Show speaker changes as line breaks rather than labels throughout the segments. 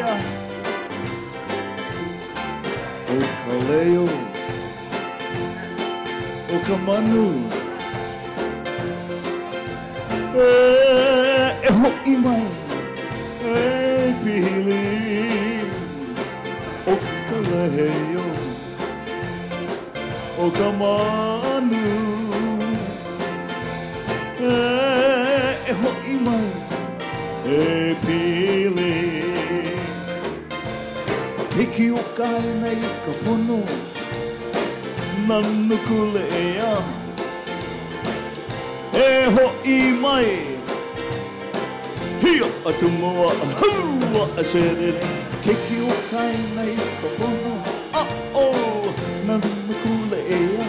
O ka leo, o ka manu, e ho'i mai, e pili. O ka leo, o ka manu, e ho'i mai, e pili. Hiki o kai nei ka pono, nanu kule ea, e ho'i mai, hia atu moa, hua a serere. Hiki o kai nei ka pono, nanu kule ea,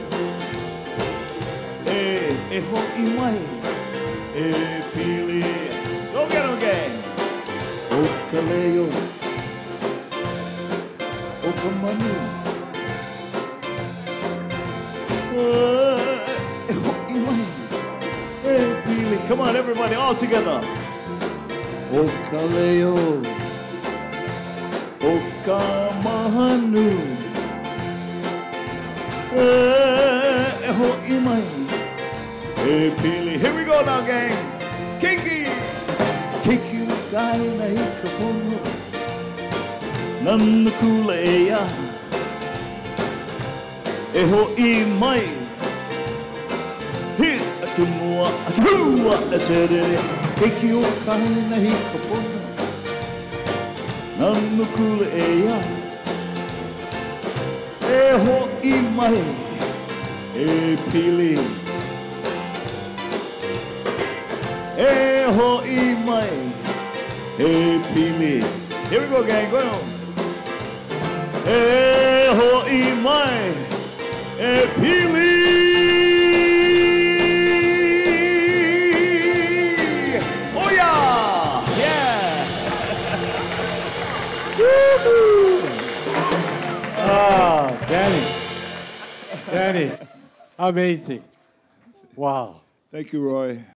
e ho'i mai, e pili. Go get 'em, gang! O ka leo, o ka manu, e ho'i mai, e pili. Come on, everybody, all together. O ka leo, o ka manu, e ho'i mai, e pili. Here we go now, gang. Kinky! Kinky o kai nei ka pono, nanu kule ea, e ho'i mai, hi atu mua, hua e serere. Kinky o kai nei ka pono, nanu kule ea, e ho'i mai, e pili. E ho'i mai, e pili. Here we go, gang, go on. E ho'i mai, e pili. Oh yeah, yeah.
Danny, amazing. Wow.
Thank you, Roy.